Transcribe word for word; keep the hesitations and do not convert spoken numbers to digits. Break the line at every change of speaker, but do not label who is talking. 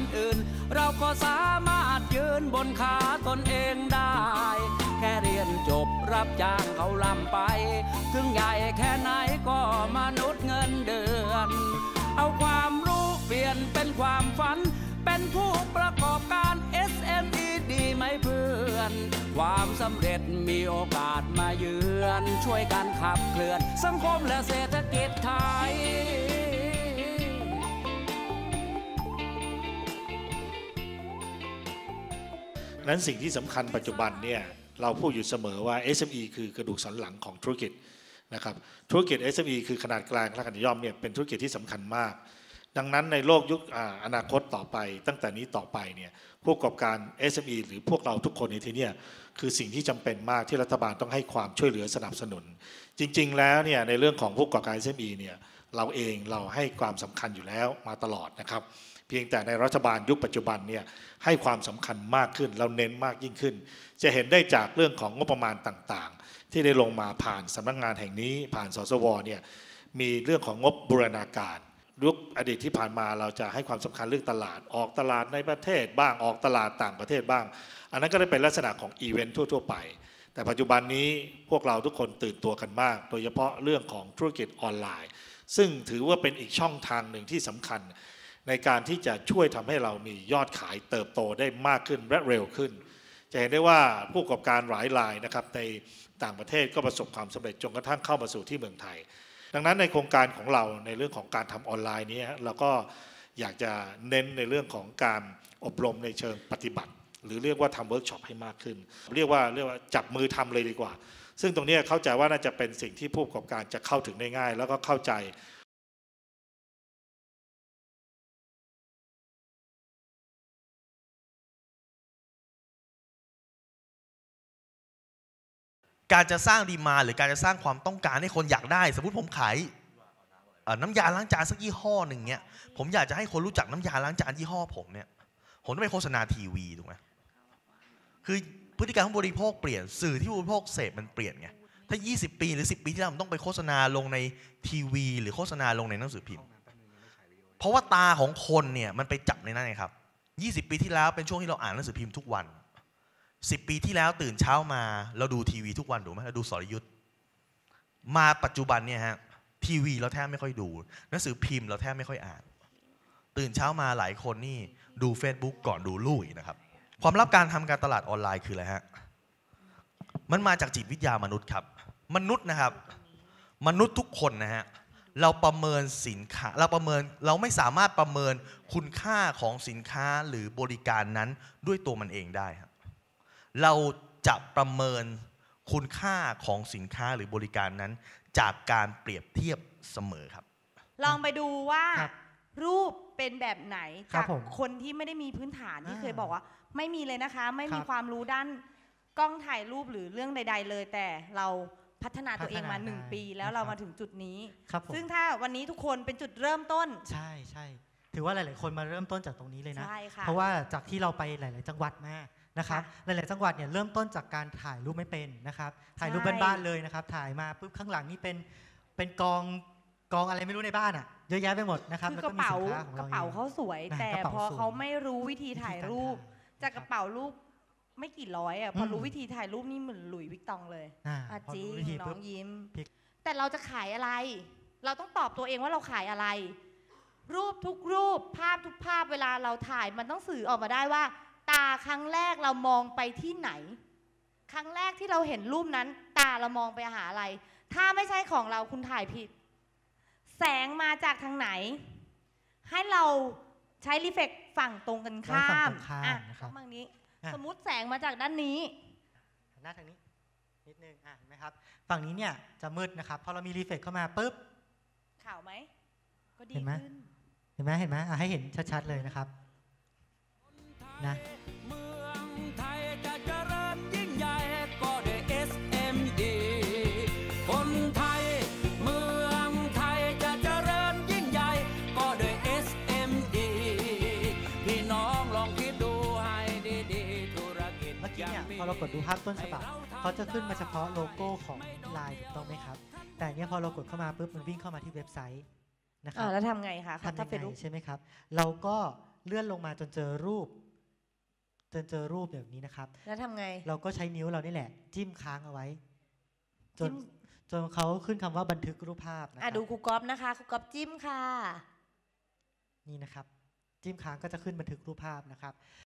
อื่นเราก็สามารถยืนบนขาตนเองได้แค่เรียนจบรับจ้างเขาลำไปถึงใหญ่แค่ไหนก็มนุษย์เงินเดือนเอาความรู้เปลี่ยนเป็นความฝันเป็นผู้ประกอบการ เอส เอ็ม อี ดีไหมเพื่อนความสำเร็จมีโอกาสมาเยือนช่วยกันขับเคลื่อนสังคมและเศรษฐกิจไทย
นั้นสิ่งที่สำคัญปัจจุบันเนี่ยเราพูดอยู่เสมอว่า เอส เอ็ม อี คือกระดูกสันหลังของธุรกิจนะครับธุรกิจ เอส เอ็ม อี คือขนาดกลางและขนาดย่อมเนี่ยเป็นธุรกิจที่สำคัญมากดังนั้นในโลกยุคอนาคตต่อไปตั้งแต่นี้ต่อไปเนี่ยผู้ประกอบการ เอส เอ็ม อี หรือพวกเราทุกคนในที่นี้คือสิ่งที่จำเป็นมากที่รัฐบาลต้องให้ความช่วยเหลือสนับสนุนจริงๆแล้วเนี่ยในเรื่องของผู้ประกอบการ เอส เอ็ม อี เนี่ยเราเองเราให้ความสำคัญอยู่แล้วมาตลอดนะครับเพียงแต่ในรัฐบาลยุคปัจจุบันเนี่ยให้ความสำคัญมากขึ้นเราเน้นมากยิ่งขึ้นจะเห็นได้จากเรื่องของงบประมาณต่างๆที่ได้ลงมาผ่านสำนักงานแห่งนี้ผ่านสสวเนี่ยมีเรื่องของงบบูรณาการยุคอดีตที่ผ่านมาเราจะให้ความสำคัญเรื่องตลาดออกตลาดในประเทศบ้างออกตลาดต่างประเทศบ้างอันนั้นก็ได้เป็นลักษณะของอีเวนต์ทั่วๆไปแต่ปัจจุบันนี้พวกเราทุกคนตื่นตัวกันมากโดยเฉพาะเรื่องของธุรกิจออนไลน์ซึ่งถือว่าเป็นอีกช่องทางหนึ่งที่สำคัญในการที่จะช่วยทำให้เรามียอดขายเติบโตได้มากขึ้นและเร็วขึ้นจะเห็นได้ว่าผู้ประกอบการหลายรายนะครับในต่างประเทศก็ประสบความสำเร็จจนกระทั่งเข้ามาสู่ที่เมืองไทยดังนั้นในโครงการของเราในเรื่องของการทำออนไลน์นี้เราก็อยากจะเน้นในเรื่องของการอบรมในเชิงปฏิบัติหรือเรียกว่าทำเวิร์กช็อปให้มากขึ้นเรียกว่าเรียกว่าจับมือทำเลยดีกว่าซึ่งตรงนี้เข้าใจว่าน่าจะเป็นสิ่งที่ผู้ประกอบการจะเข้าถึงได้ง่ายแล้วก็เข้าใจ
การจะสร้างดีมานด์หรือการจะสร้างความต้องการให้คนอยากได้สมมติผมขายน้ำยาล้างจานสักยี่ห้อหนึ่งเนี่ยผมอยากจะให้คนรู้จักน้ำยาล้างจานยี่ห้อผมเนี่ยผมต้องไปโฆษณาทีวีถูกไหมคือพฤติกรรมของบริโภคเปลี่ยนสื่อที่บริโภคเสพมันเปลี่ยนไงถ้ายี่สิบปีหรือสิบปีที่แล้วผมต้องไปโฆษณาลงในทีวีหรือโฆษณาลงในหนังสือพิมพ์เพราะว่าตาของคนเนี่ยมันไปจับในนั้นไงครับยี่สิบปีที่แล้วเป็นช่วงที่เราอ่านหนังสือพิมพ์ทุกวันสิบปีที่แล้วตื่นเช้ามาเราดูทีวีทุกวันถูกไหมเราดูสรยุทธมาปัจจุบันเนี่ยฮะทีวีเราแทบไม่ค่อยดูหนังสือพิมพ์เราแทบไม่ค่อยอ่านตื่นเช้ามาหลายคนนี่ดู Facebook ก่อนดูลูกนะครับความลับการทำการตลาดออนไลน์คืออะไรฮะมันมาจากจิตวิทยามนุษย์ครับมนุษย์นะครับมนุษย์ทุกคนนะฮะเราประเมินสินค้าเราประเมินเราไม่สามารถประเมินคุณค่าของสินค้าหรือบริการนั้นด้วยตัวมันเองได้ครับเราจะประเมินคุณค่าของสินค้าหรือบริการนั้นจากการเปรียบเทียบเสมอครับ
ลองไปดูว่ารูปเป็นแบบไหนจากคนที่ไม่ได้มีพื้นฐานที่เคยบอกว่าไม่มีเลยนะคะไม่มีความรู้ด้านกล้องถ่ายรูปหรือเรื่องใดๆเลยแต่เราพัฒนาตัวเองมาหนึ่งปีแล้วเรามาถึงจุดนี้ซึ่งถ้าวันนี้ทุกคนเป็นจุดเริ่มต้น
ใช่ใช่ถือว่าหลายๆคนมาเริ่มต้นจากตรงนี้เลยนะเพราะว่าจากที่เราไปหลายๆจังหวัดมานะครับหลายๆจังหวัดเนี่ยเริ่มต้นจากการถ่ายรูปไม่เป็นนะครับถ่ายรูปบ้านๆเลยนะครับถ่ายมาปุ๊บข้างหลังนี่เป็นเป็นกองกองอะไรไม่รู้ในบ้านอ่ะเยอะแยะไปหมดนะครับ
คือกระเป๋ากระเป๋าเขาสวยแต่พอเขาไม่รู้วิธีถ่ายรูปจากกระเป๋ารูปไม่กี่ร้อยอ่ะพอรู้วิธีถ่ายรูปนี่เหมือนหลุยส์วิกตองเลยอาจีน้องยิ้มแต่เราจะขายอะไรเราต้องตอบตัวเองว่าเราขายอะไรรูปทุกรูปภาพทุกภาพเวลาเราถ่ายมันต้องสื่อออกมาได้ว่าตาครั้งแรกเรามองไปที่ไหนครั้งแรกที่เราเห็นรูปนั้นตาเรามองไปหาอะไรถ้าไม่ใช่ของเราคุณถ่ายผิดแสงมาจากทางไหนให้เราใช้รีเฟกฝั่งตรงกันข้ามอ่ะฝั่งนี้สมมุติแสงมาจากด้านนี้
หน้าทางนี้นิดนึงอ่ะเห็นไหมครับฝั่งนี้เนี่ยจะมืดนะครับพอเรามีรีเฟกเข้ามาปุ๊บ
ขาวไหมก็ดีขึ้น
เห็นไหมเห็นไหมให้เห็นชัดๆเลยนะครับนะ
เมืองไทยจะเจริญยิ่งใหญ่ก็ด้วย เอส เอ็ม อี คนไทยเมืองไทยจะเจริญยิ่งใหญ่ก็ด้วย เอส เอ็ม อี พี่น้องลองคิดดูให้ดีๆธุรกิจ
เมื่อกี้เนี่ยพอเรากดดูภาพต้นฉบับเขาจะขึ้นมาเฉพาะโลโก้ของไลน์ถูกต้องไหมครับแต่เนี่ยพอเรากดเข้ามาปุ๊บมันวิ่งเข้ามาที่เว็บไซต์นะครับ
แล้วทำไงคะ
ทำยังไงใช่ไหมครับเราก็เลื่อนลงมาจนเจอรูปจนเจอรูปแบบนี้นะครับ
แล้วทำไง
เราก็ใช้นิ้วเรานี่แหละจิ้มค้างเอาไว้จนจนเขาขึ้นคำว่าบันทึกรูปภาพนะครับ
ดูครูก๊อฟนะคะครูก๊อฟจิ้มค่ะ
นี่นะครับจิ้มค้างก็จะขึ้นบันทึกรูปภาพนะครับ